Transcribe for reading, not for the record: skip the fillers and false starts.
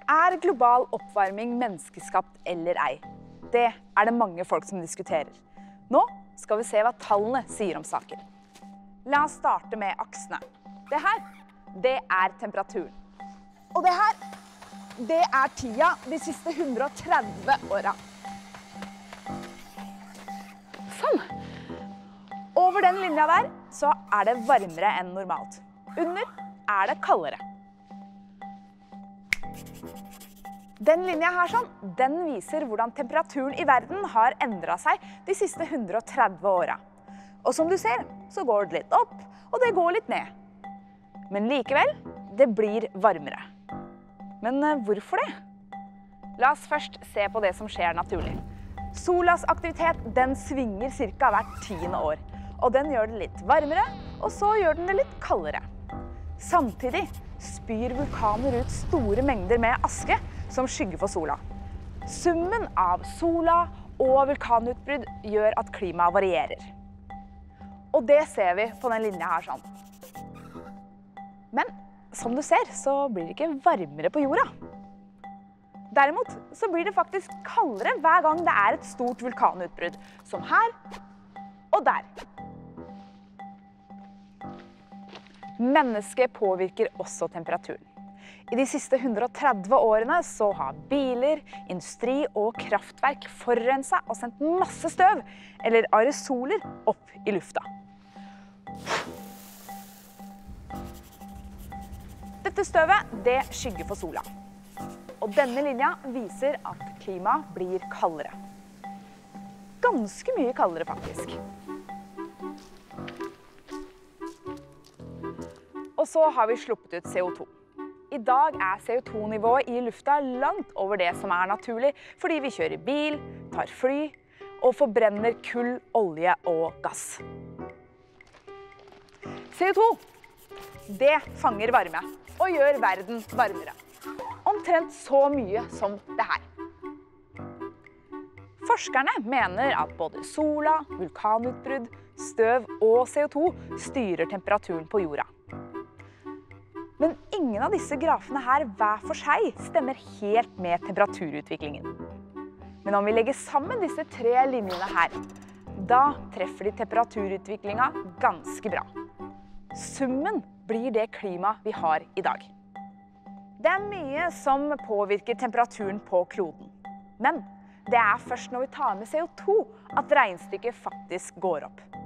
Er global oppvarming menneskeskapt eller ei? Det er det mange folk som diskuterer. Nå skal vi se hva tallene sier om saken. La oss starte med aksene. Det her, det er temperaturen. Og det her, det er tida de siste 130 åra. Sånn. Over den linja der så er det varmere enn normalt. Under er det kaldere. Den linja her sånn, den viser hvordan temperaturen i verden har endret seg de siste 130 åra. Og som du ser, så går det litt opp, og det går litt ned. Men likevel, det blir varmere. Men hvorfor det? La oss først se på det som skjer naturlig. Solas aktivitet, den svinger cirka hvert 10. år. Og den gjør det litt varmere, og så gjør den det litt kaldere. Samtidig spyr vulkaner ut store mengder med aske som skygger for sola. Summen av sola og vulkanutbrudd gjør at klimaet varierer. Og det ser vi på den linja her sånn. Men som du ser, så blir det ikke varmere på jorda. Derimot så blir det faktisk kaldere hver gang det er et stort vulkanutbrudd, som her og der. Mennesket påvirker også temperaturen. I de siste 130 årene så har biler, industri og kraftverk forurenset og sendt masse støv, eller aerosoler, opp i lufta. Dette støvet, det skygger for sola. Og denne linja viser at klimaet blir kaldere. Ganske mye kaldere faktisk. Og så har vi sluppet ut CO2. I dag er CO2-nivået i lufta langt over det som er naturlig, fordi vi kjører bil, tar fly og forbrenner kull, olje og gass. CO2, det fanger varme og gjør verden varmere. Omtrent så mye som det her. Forskerne mener at både sola, vulkanutbrudd, støv og CO2 styrer temperaturen på jorda. Men ingen av disse grafene her hver for seg stemmer helt med temperaturutviklingen. Men om vi legger sammen disse tre linjene her, da treffer de temperaturutviklingen ganske bra. Summen blir det klimaet vi har i dag. Det er mye som påvirker temperaturen på kloden. Men det er først når vi tar med CO2 at regnestykket faktisk går opp.